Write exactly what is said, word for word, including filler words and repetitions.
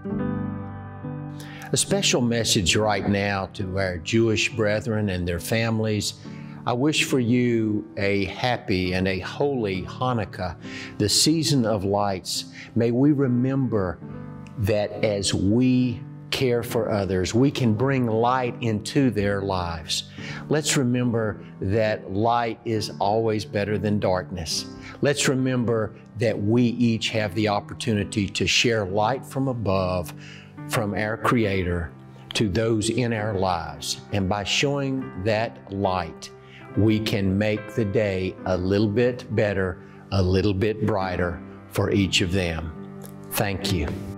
A special message right now to our Jewish brethren and their families. I wish for you a happy and a holy Hanukkah, the season of lights. May we remember that as we care for others, we can bring light into their lives. Let's remember that light is always better than darkness. Let's remember that we each have the opportunity to share light from above, from our Creator to those in our lives. And by showing that light, we can make the day a little bit better, a little bit brighter for each of them. Thank you.